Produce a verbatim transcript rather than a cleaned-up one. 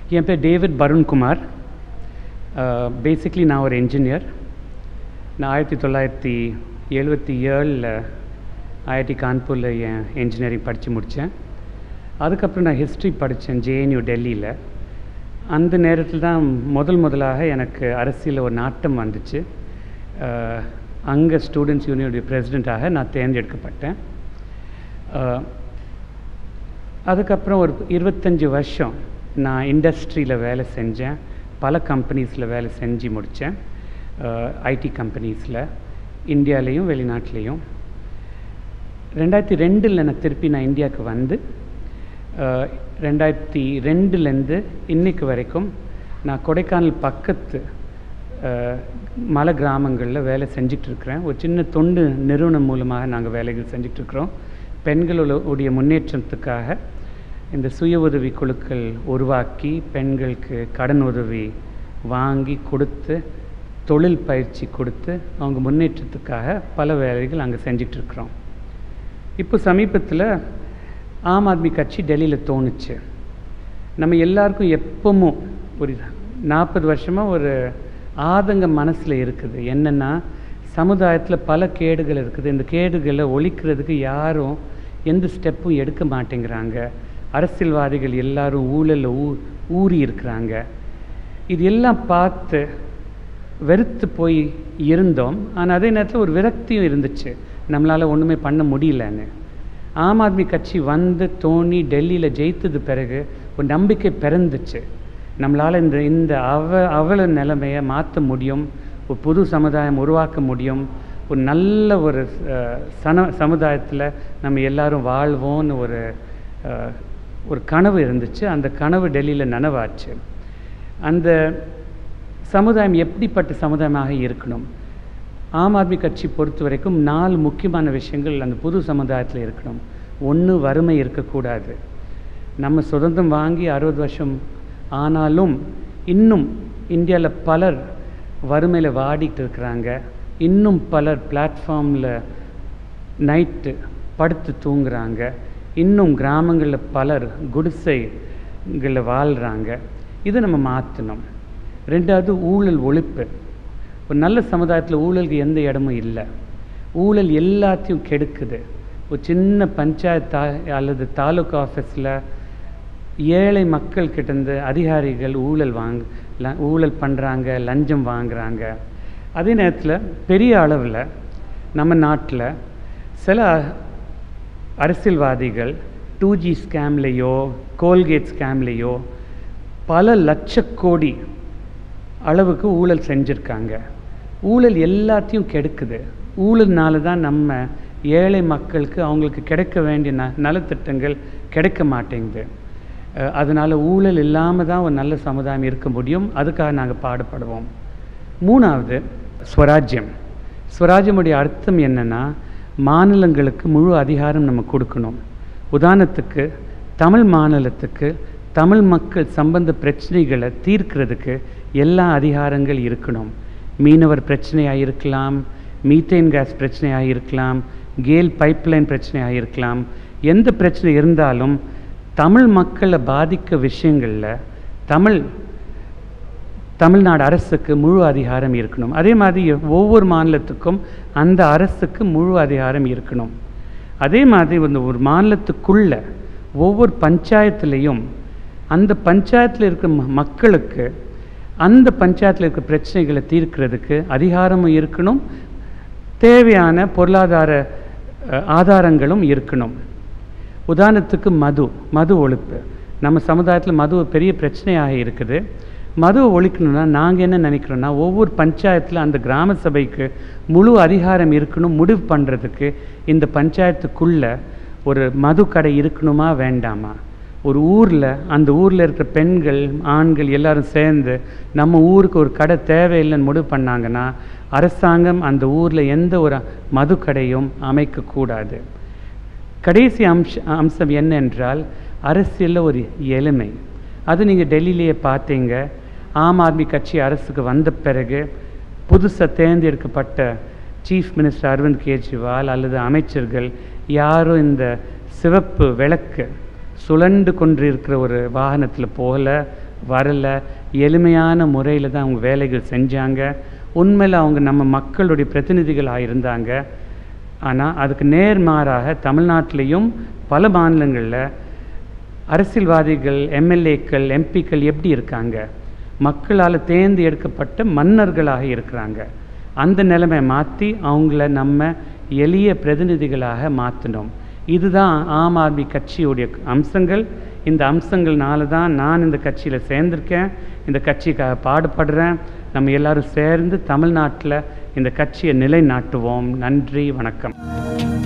என் பேர் David Varun Kumar. Basically நான் ஒரு என்ஜினியர். நான் ஆயிரத்தி தொள்ளாயிரத்தி எழுபத்தி ஏழில் ஐஐடி கான்பூரில் என் என்ஜினியரிங் படித்து முடித்தேன். அதுக்கப்புறம் நான் ஹிஸ்ட்ரி படித்தேன் ஜேஎன்யூ டெல்லியில். அந்த நேரத்தில் தான் முதல் முதலாக எனக்கு அரசியலில் ஒரு நாட்டம் வந்துச்சு. அங்கே ஸ்டூடெண்ட்ஸ் யூனியனுடைய பிரசிடெண்ட்டாக நான் தேர்ந்தெடுக்கப்பட்டேன். அதுக்கப்புறம் ஒரு இருபத்தஞ்சி வருஷம் நான் இண்டஸ்ட்ரியில் வேலை செஞ்சேன். பல கம்பெனிஸில் வேலை செஞ்சு முடித்தேன். ஐடி கம்பெனிஸில் இந்தியாவிலையும் வெளிநாட்டிலையும். ரெண்டாயிரத்தி ரெண்டில் நான் திருப்பி நான் இந்தியாவுக்கு வந்து ரெண்டாயிரத்தி ரெண்டுலேருந்து இன்றைக்கு வரைக்கும் நான் கொடைக்கானல் பக்கத்து மலை கிராமங்களில் வேலை செஞ்சிட்ருக்கிறேன். ஒரு சின்ன தொண்டு நிறுவனம் மூலமாக நாங்கள் வேலைகள் செஞ்சிட்ருக்கிறோம். பெண்களுடைய முன்னேற்றத்துக்காக இந்த சுய உதவி குழுக்கள் உருவாக்கி பெண்களுக்கு கடன் உதவி வாங்கி கொடுத்து தொழில் பயிற்சி கொடுத்து அவங்க முன்னேற்றத்துக்காக பல வேலைகள் அங்கே செஞ்சிட்ருக்கிறோம். இப்போ சமீபத்தில் ஆம் ஆத்மி கட்சி டெல்லியில் தோணுச்சு. நம்ம எல்லாருக்கும் எப்பவும் ஒரு நாற்பது வருஷமாக ஒரு ஆதங்கம் மனசில் இருக்குது. என்னென்னா சமுதாயத்தில் பல கேடுகள் இருக்குது. இந்த கேடுகளை ஒழிக்கிறதுக்கு யாரும் எந்த ஸ்டெப்பும் எடுக்க மாட்டேங்கிறாங்க. அரசியல்வாதிகள் எல்லாரும் ஊழலில் ஊ ஊறி இருக்கிறாங்க. இது எல்லாம் பார்த்து வெறுத்து போய் இருந்தோம். ஆனால் அதே நேரத்தில் ஒரு விரக்தியும் இருந்துச்சு, நம்மளால் ஒன்றுமே பண்ண முடியலன்னு. ஆம் ஆத்மி கட்சி வந்து தோணி டெல்லியில் ஜெயித்தது பிறகு ஒரு நம்பிக்கை பிறந்துச்சு. நம்மளால் இந்த இந்த அவ அவல நிலைமையை மாற்ற முடியும், ஒரு புது சமுதாயம் உருவாக்க முடியும், ஒரு நல்ல ஒரு சன சமுதாயத்தில் நம்ம எல்லாரும் வாழ்வோன்னு ஒரு ஒரு கனவு இருந்துச்சு. அந்த கனவு டெல்லியில் நனவாச்சு. அந்த சமுதாயம் எப்படிப்பட்ட சமுதாயமாக இருக்கணும்? ஆம் ஆத்மி கட்சி பொறுத்த வரைக்கும் நாலு முக்கியமான விஷயங்கள் அந்த புது சமுதாயத்தில் இருக்கணும். ஒன்று, வறுமை இருக்கக்கூடாது. நம்ம சுதந்திரம் வாங்கி அறுபது வருஷம் ஆனாலும் இன்னும் இந்தியாவில் பலர் வறுமையில் வாடிட்டு இருக்கிறாங்க. இன்னும் பலர் பிளாட்ஃபார்மில் நைட்டு படுத்து தூங்குறாங்க. இன்னும் கிராமங்களில் பலர் குடிசைகளில் வாழ்கிறாங்க. இதை நம்ம மாற்றணும். ரெண்டாவது, ஊழல் ஒழிப்பு. ஒரு நல்ல சமுதாயத்தில் ஊழலுக்கு எந்த இடமும் இல்லை. ஊழல் எல்லாத்தையும் கெடுக்குது. ஒரு சின்ன பஞ்சாயத்தா அல்லது தாலுக்கா ஆஃபீஸில் ஏழை மக்கள்கிட்டேருந்து அதிகாரிகள் ஊழல் வாங்க ஊழல் பண்ணுறாங்க, லஞ்சம் வாங்குகிறாங்க. அதே நேரத்தில் பெரிய அளவில் நம்ம நாட்டில் சில அரசியல்வாதிகள் டூ ஜி ஸ்கேம்லேயோ கோல்கேட் ஸ்கேம்லேயோ பல லட்ச கோடி அளவுக்கு ஊழல் செஞ்சுருக்காங்க. ஊழல் எல்லாத்தையும் கெடுக்குது. ஊழல்னால தான் நம்ம ஏழை மக்களுக்கு அவங்களுக்கு கிடைக்க வேண்டிய ந நலத்திட்டங்கள் கிடைக்க மாட்டேங்குது. அதனால் ஊழல் இல்லாமல் தான் ஒரு நல்ல சமுதாயம் இருக்க முடியும். அதுக்காக நாங்கள் பாடுபடுவோம். மூணாவது, ஸ்வராஜ்யம். ஸ்வராஜ்யமுடைய அர்த்தம் என்னென்னா, மாநிலங்களுக்கு முழு அதிகாரம் நம்ம கொடுக்கணும். உதாரணத்துக்கு தமிழ் மாநிலத்துக்கு தமிழ் மக்கள் சம்பந்த பிரச்சனைகளை தீர்க்கிறதுக்கு எல்லா அதிகாரங்கள் இருக்கணும். மீனவர் பிரச்சனையாக இருக்கலாம், மீத்தேன் கேஸ் பிரச்சனையாக இருக்கலாம், கேல் பைப்லைன் பிரச்சனையாக இருக்கலாம். எந்த பிரச்சனை இருந்தாலும் தமிழ் மக்களை பாதிக்க விஷயங்களில் தமிழ் தமிழ்நாடு அரசுக்கு முழு அதிகாரம் இருக்கணும். அதே மாதிரி ஒவ்வொரு மாநிலத்துக்கும் அந்த அரசுக்கு முழு அதிகாரம் இருக்கணும். அதே மாதிரி வந்து ஒரு மாநிலத்துக்குள்ள ஒவ்வொரு பஞ்சாயத்துலேயும் அந்த பஞ்சாயத்தில் இருக்கிற மக்களுக்கு அந்த பஞ்சாயத்தில் இருக்கிற பிரச்சனைகளை தீர்க்கிறதுக்கு அதிகாரமும் இருக்கணும், தேவையான பொருளாதார ஆதாரங்களும் இருக்கணும். உதாரணத்துக்கு மது மது ஒழிப்பு. நம்ம சமுதாயத்தில் மது பெரிய பிரச்சனையாக இருக்குது. மதுவை ஒழிக்கணும்னா நாங்கள் என்ன நினைக்கிறோன்னா, ஒவ்வொரு பஞ்சாயத்தில் அந்த கிராம சபைக்கு முழு அதிகாரம் இருக்கணும். முடிவு பண்ணுறதுக்கு இந்த பஞ்சாயத்துக்குள்ளே ஒரு மது கடை இருக்கணுமா வேண்டாமா, ஒரு ஊரில் அந்த ஊரில் இருக்கிற பெண்கள் ஆண்கள் எல்லாரும் சேர்ந்து நம்ம ஊருக்கு ஒரு கடை தேவையில்லைன்னு முடிவு பண்ணாங்கன்னா அரசாங்கம் அந்த ஊரில் எந்த ஒரு மது கடையும் அமைக்கக்கூடாது. கடைசி அம்ச அம்சம் என்னென்றால் அரசியலில் ஒரு எளிமை. அது நீங்கள் டெல்லியிலேயே பார்த்தீங்க. ஆம் ஆத்மி கட்சி அரசுக்கு வந்த பிறகு புதுசாக தேர்ந்தெடுக்கப்பட்ட சீஃப் மினிஸ்டர் அரவிந்த் கெஜ்ரிவால் அல்லது அமைச்சர்கள் யாரும் இந்த சிவப்பு விளக்கு சுழண்டு கொண்டிருக்கிற ஒரு வாகனத்தில் போகல, வரல. எளிமையான முறையில் தான் அவங்க வேலைகள் செஞ்சாங்க. உண்மையில் அவங்க நம்ம மக்களுடைய பிரதிநிதிகளாக இருந்தாங்க. ஆனால் அதுக்கு நேர்மாறாக தமிழ்நாட்டிலையும் பல மாநிலங்களில் அரசியல்வாதிகள், எம்எல்ஏக்கள், எம்பிக்கள் எப்படி இருக்காங்க? மக்களால் தேர்ந்து எடுக்கப்பட்ட மன்னர்களாக இருக்கிறாங்க. அந்த நிலைமை மாற்றி அவங்கள நம்ம எளிய பிரதிநிதிகளாக மாற்றினோம். இதுதான் ஆம் ஆத்மி கட்சியுடைய அம்சங்கள். இந்த அம்சங்கள்னால தான் நான் இந்த கட்சியில் சேர்ந்திருக்கேன், இந்த கட்சிக்காக பாடுபடுறேன். நம்ம எல்லாரும் சேர்ந்து தமிழ்நாட்டில் இந்த கட்சியை நிலைநாட்டுவோம். நன்றி, வணக்கம்.